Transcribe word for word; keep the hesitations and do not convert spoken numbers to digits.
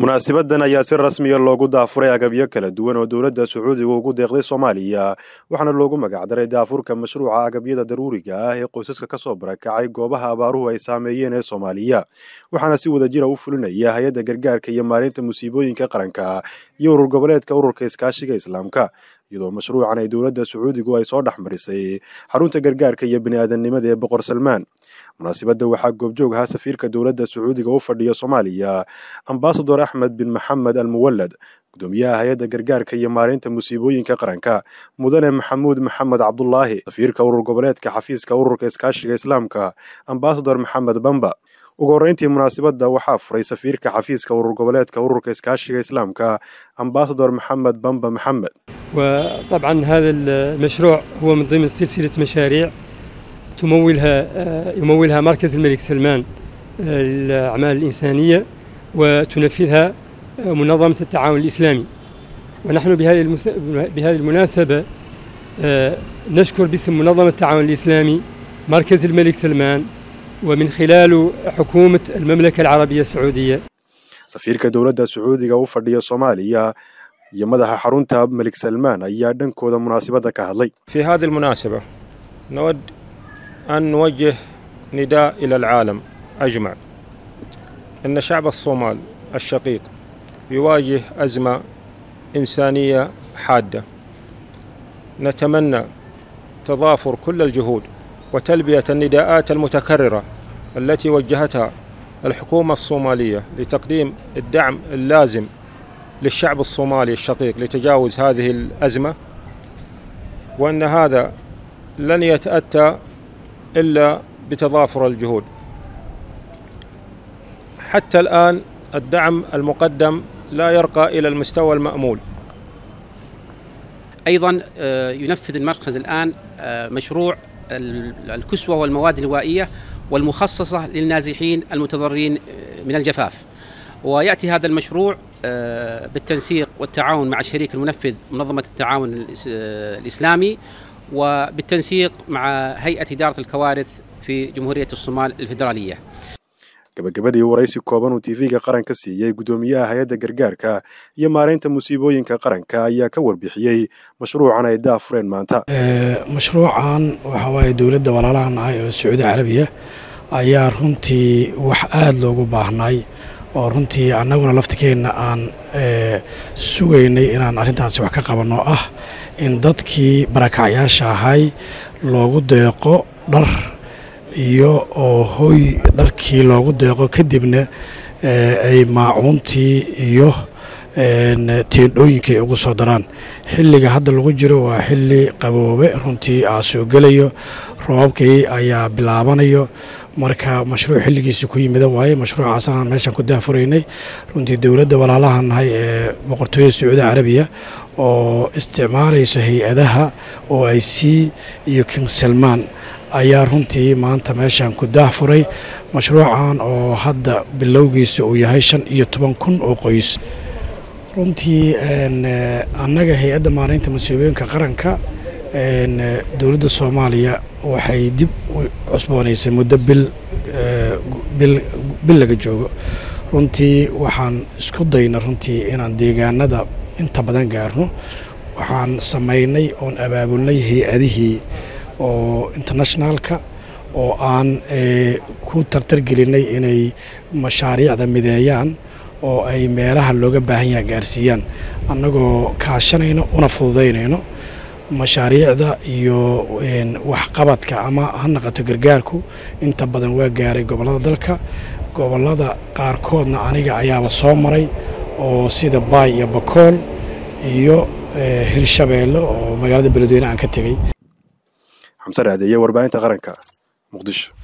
munaasabadan ayaa si rasmi ah loogu daafuray agabyo kala duwan oo dowladda Sacuudiga ugu deeqday Soomaaliya waxaana loogu magac daray daafurka mashruuca agabyada daruuriga ah ee qoysaska ka soo barakacay goobaha abaaruhu ay saameeyeen ee Soomaaliya waxaana si wada jir ah u fulinaya hay'adda gargaarka iyo maareynta musiibooyinka qaranka iyo urur goboleedka ururka iskaashiga Islaamka iyadoo mashruucan ay dowladda Sacuudigu ay soo dhaxmarisay xarunta gargaarka iyo bini'aadanimada ee Boqor Salmaan munaasabada waxaa goobjoog ah safiirka dowladda Sacuudiga u fadhiya Soomaaliya ambassador Ahmed bin Mohamed al-Muwallad gudoomiyaha hay'adda gargaarka iyo maareynta musiibooyinka qaranka mudane Maxamuud Maxamed Cabdullaahi safiirka urur goboleedka xafiiska ururka iskaashiga Islaamka ambassador Maxamed Bamba ugu horeyntii munaasabada waxaa furay safiirka xafiiska urur goboleedka ururka iskaashiga Islaamka ambassador Maxamed Bamba Maxamed وطبعا هذا المشروع هو من ضمن سلسلة مشاريع تمولها يمولها مركز الملك سلمان للأعمال الإنسانية وتنفذها منظمة التعاون الإسلامي ونحن بهذه بهذه المناسبة نشكر باسم منظمة التعاون الإسلامي مركز الملك سلمان ومن خلاله حكومة المملكة العربية السعودية سفيرك دولة السعودية وفردية الصومالية يمدها حرونتها ملك سلمان أيادن كودا مناسبة كهذي. في هذه المناسبة نود أن نوجه نداء إلى العالم أجمع أن شعب الصومال الشقيق يواجه أزمة إنسانية حادة. نتمنى تضافر كل الجهود وتلبية النداءات المتكررة التي وجهتها الحكومة الصومالية لتقديم الدعم اللازم للشعب الصومالي الشقيق لتجاوز هذه الأزمة وأن هذا لن يتأتى إلا بتضافر الجهود. حتى الآن الدعم المقدم لا يرقى إلى المستوى المأمول. أيضا ينفذ المركز الآن مشروع الكسوة والمواد الهوائية والمخصصة للنازحين المتضررين من الجفاف ويأتي هذا المشروع بالتنسيق والتعاون مع الشريك المنفذ منظمة التعاون الإسلامي وبالتنسيق مع هيئة إدارة الكوارث في جمهورية الصومال الفيدرالية. gabagabadii waraysi kooban uu T V-ga qaranka siiyay gudoomiyaha hay'adda gargaarka iyo maareynta musiibooyinka qaranka ayaa ka warbixiyay mashruucan ay daafureen maanta ee mashruucan waxa waaye dawladda walaalahan ah ee Sacuudi Carabiya ayaa runtii wax aad loogu baahnay oo runtii annaguna laftigeena aan ee sugaynay inaan arintaas wax ka qabano ah in dadkii barakacayaasha ahay loogu deeqo dhar iyo oo hoy dharkii loogu deeqo kadibna ay maacuuntii iyo teendhooyinkay ugu soo daraan xilliga hadda lagu jiro waa xilli qaboobe runtii aa soo gelayo roobkii ayaa bilaabanayo marka mashruuc xilligiisa ku yimid waaye mashruucaas aan meeshan ku daafuraynay runtii dawladda walaalahan nahay ee boqortooyada Sacuudi Carabiya oo isticmaalayso hay'adaha oo ay si iyo King Salman ayaa runtii maanta meeshan ku daafuray mashruucan oo hadda bilowgiisa uu yahay shan iyo toban kun oo qoys runtii annaga hay'adda maareynta musiibooyinka qaranka dowladda Soomaaliya waxay dib u cusboonaysay muddo bil bil bil laga joogo runtii waxaan isku dayna runtii inaan deegaanada inta badan gaarno waxaan sameynay oon abaabulnay hay'adihii oo internationalka oo aan ku tartargelinay inay mashaariicda mideeyaan oo ay meelaha looga baahan yahay gaarsiiyaan annagoo kaashanayno una fududeynayno mashaariicda iyo wax qabadka ama ha noqoto gargaarku inta badan waa gaaray gobolada dalka gobolada qaarkoodna aniga ayaaba soo maray oo sida Baay iyo Bakool iyo Hirshabeelle oo magaalada Beledweyne aan ka tagay xamsar adeeye warbaahinta qaranka muqdisho.